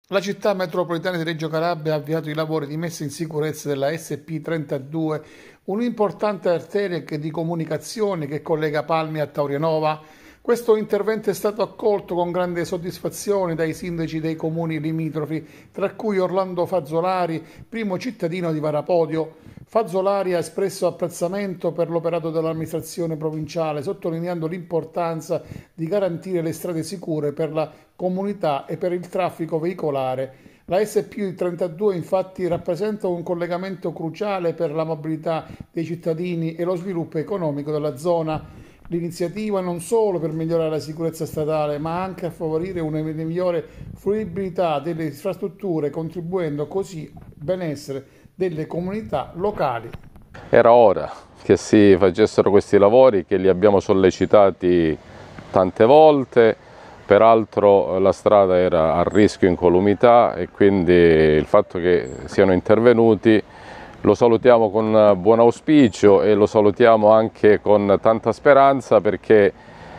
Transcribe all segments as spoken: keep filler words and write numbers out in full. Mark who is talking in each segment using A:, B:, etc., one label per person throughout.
A: La città metropolitana di Reggio Calabria ha avviato i lavori di messa in sicurezza della S P trentadue, un'importante arteria che- di comunicazione che collega Palmi a Taurianova. Questo intervento è stato accolto con grande soddisfazione dai sindaci dei comuni limitrofi, tra cui Orlando Fazzolari, primo cittadino di Varapodio. Fazzolari ha espresso apprezzamento per l'operato dell'amministrazione provinciale, sottolineando l'importanza di garantire le strade sicure per la comunità e per il traffico veicolare. La S P trentadue infatti rappresenta un collegamento cruciale per la mobilità dei cittadini e lo sviluppo economico della zona. L'iniziativa non solo per migliorare la sicurezza stradale, ma anche a favorire una migliore fruibilità delle infrastrutture, contribuendo così al benessere delle comunità locali.
B: Era ora che si facessero questi lavori, che li abbiamo sollecitati tante volte, peraltro la strada era a rischio incolumità e quindi il fatto che siano intervenuti lo salutiamo con buon auspicio e lo salutiamo anche con tanta speranza, perché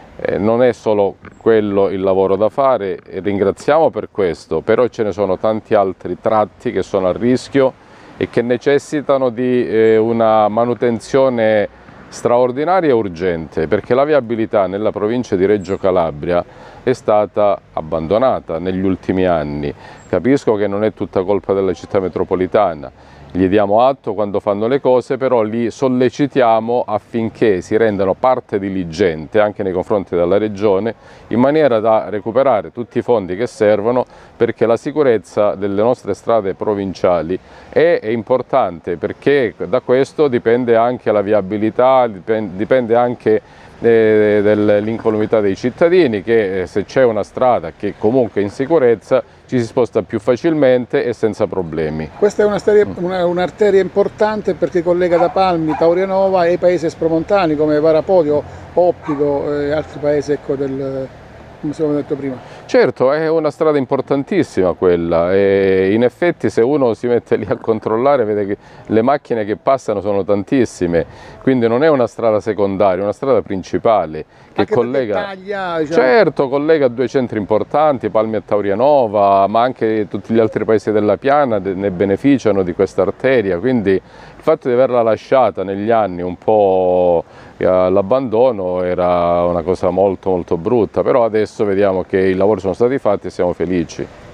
B: non è solo quello il lavoro da fare, e ringraziamo per questo, però ce ne sono tanti altri tratti che sono a rischio e che necessitano di una manutenzione straordinaria e urgente, perché la viabilità nella provincia di Reggio Calabria è stata abbandonata negli ultimi anni. Capisco che non è tutta colpa della città metropolitana, gli diamo atto quando fanno le cose, però li sollecitiamo affinché si rendano parte diligente anche nei confronti della Regione, in maniera da recuperare tutti i fondi che servono, perché la sicurezza delle nostre strade provinciali è, è importante, perché da questo dipende anche la viabilità, dipende, dipende anche eh, dell'incolumità dei cittadini, che eh, se c'è una strada che comunque è in sicurezza ci si sposta più facilmente e senza problemi.
A: Questa è un'arteria importante perché collega da Palmi, Taurianova e i paesi espromontani come Varapodio, Oppido e altri paesi, ecco, del, come abbiamo detto prima.
B: Certo, è una strada importantissima quella, e in effetti se uno si mette lì a controllare vede che le macchine che passano sono tantissime, quindi non è una strada secondaria, è una strada principale che
A: anche
B: collega,
A: taglia, diciamo.
B: Certo, collega due centri importanti, Palmi e Taurianova, ma anche tutti gli altri paesi della Piana ne beneficiano di questa arteria, quindi il fatto di averla lasciata negli anni un po' all'abbandono era una cosa molto molto brutta, però adesso vediamo che i lavori sono stati fatti e siamo felici.